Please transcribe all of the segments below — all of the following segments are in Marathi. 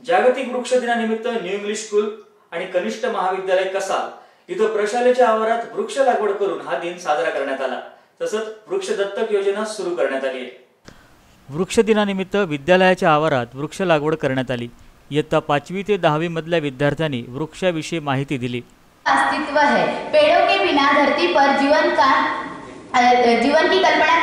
जागतिक वृक्ष दिनानिमित्त न्यू इंग्लिश स्कूल आणि कनिष्ठ महाविद्यालय कसाल इथं प्रशालेच्या आवारात वृक्ष लागवड करून हा दिन साजरा करण्यात आला। तसंच वृक्ष दत्तक योजना सुरू करण्यात आली आहे। वृक्ष दिनानिमित्त विद्यालयाच्या आवारात वृक्ष लागवड करण्यात आली। इयत्ता 5वी ते 10वी मधल्या विद्यार्थ्यांनी वृक्षाविषयी माहिती दिली। अस्तित्व है, पेड़ों के बिना धरती पर जीवन की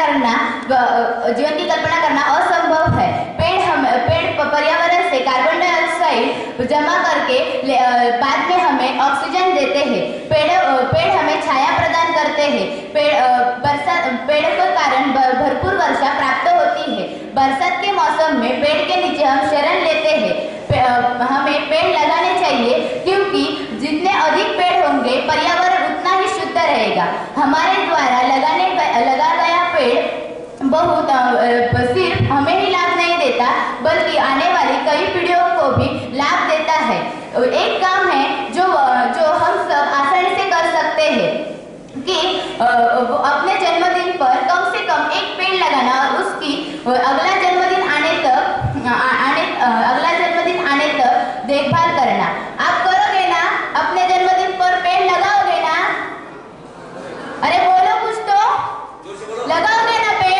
कल्पना करना असंभव है। पेड़ पर्यावरण से कार्बन डाइऑक्साइड जमा करके बाद में हमें ऑक्सीजन देते हैं। पेड़ हमें छाया प्रदान करते हैं। पेड़ के कारण भरपूर वर्षा प्राप्त होती है। बरसात के मौसम में पेड़ के नीचे हम शरण लेते हैं। हमें पेड़ लगाने चाहिए क्योंकि जितने अधिक पेड़ होंगे पर्यावरण उतना ही शुद्ध रहेगा। हमारे द्वारा लगा गया पेड़ बहुत सिर्फ हमें ही लाभ नहीं देता बल्कि आने वाली कई पीढ़ियों को भी लाभ देता है। एक काम है जो हम सब आसानी से कर सकते हैं कि अपने जन्मदिन पर कम से कम एक पेड़ लगाना और उसकी अगला जन्मदिन आने तक देखभाल करना। आप करोगे ना? अपने जन्मदिन पर पेड़ लगाओगे ना? अरे बोलो कुछ तो, लगाओगे ना पेड़?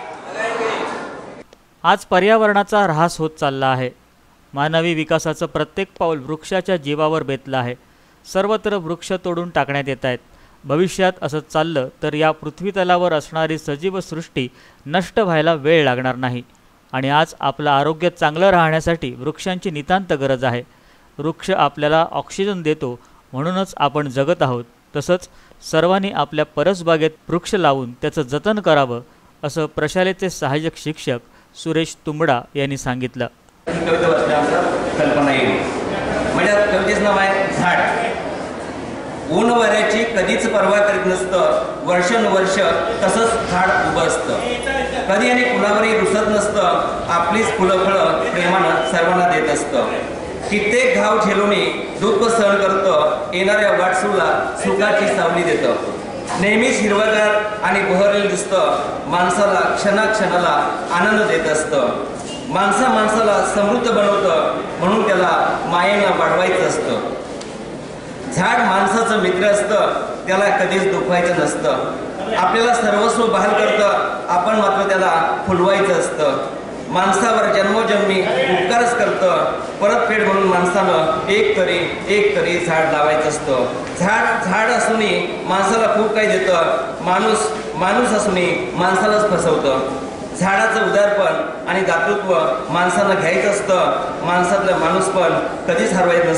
आज पर्यावरणाचा ऱ्हास होत चालला आहे। मानवी विकासाचं प्रत्येक पाऊल वृक्षाच्या जीवावर बेतलं आहे। सर्वत्र वृक्ष तोडून टाकण्यात येत आहेत। भविष्यात असं चाललं तर या पृथ्वी तलावर असणारी सजीव सृष्टी नष्ट व्हायला वेळ लागणार नाही। आणि आज आपलं आरोग्य चांगलं राहण्यासाठी वृक्षांची नितांत गरज आहे। वृक्ष आपल्याला ऑक्सिजन देतो म्हणूनच आपण जगत आहोत। तसंच सर्वांनी आपल्या परसबागेत वृक्ष लावून त्याचं जतन करावं असं प्रशालेचे सहाय्यक शिक्षक सुरेश तुंबडा यांनी सांगितलं। कविता वाचण्याची कल्पना येईल। म्हणजे कवितेचं नाव आहे झाड। ऊन वाऱ्याची कधीच पर्वा करीत नसतं, वर्षानुवर्ष तसंच झाड उभं असतं। कधी आणि कुणावरही रुसत नसतं, आपलीच फुलं फळं प्रेमानं सर्वांना देत असतं। कित्येक घाव झेलून दुःख सहन करतं, येणाऱ्या वाटसुला सुखाची सावली देतं। नेहमीच हिरवगार आणि बहरलेलं दिसतं, माणसाला क्षणाक्षणाला आनंद देत असतं। माणसाला समृद्ध बनवतं म्हणून त्याला मायेनं वाढवायचं असतं। झाड माणसाचं मित्र असतं, त्याला कधीच दुखवायचं नसतं। आपल्याला सर्वस्व बहाल करतं, आपण मात्र त्याला फुलवायचं असतं। माणसावर जन्मोजन्मी उपकारच करतं, परतफेड म्हणून माणसानं एक तरी झाड लावायचं असतं। झाड असूनही माणसाला खूप काही देतं, माणूस असूनही माणसालाच फसवतं। झाडाचं उदारपण आणि दातृत्व माणसानं घ्यायचं असतं, माणसातलं माणूस पण कधीच हरवायचं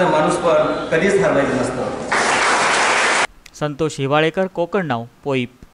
नसतं। संतोष हिवाळेकर, कोकण नाव, पोईप।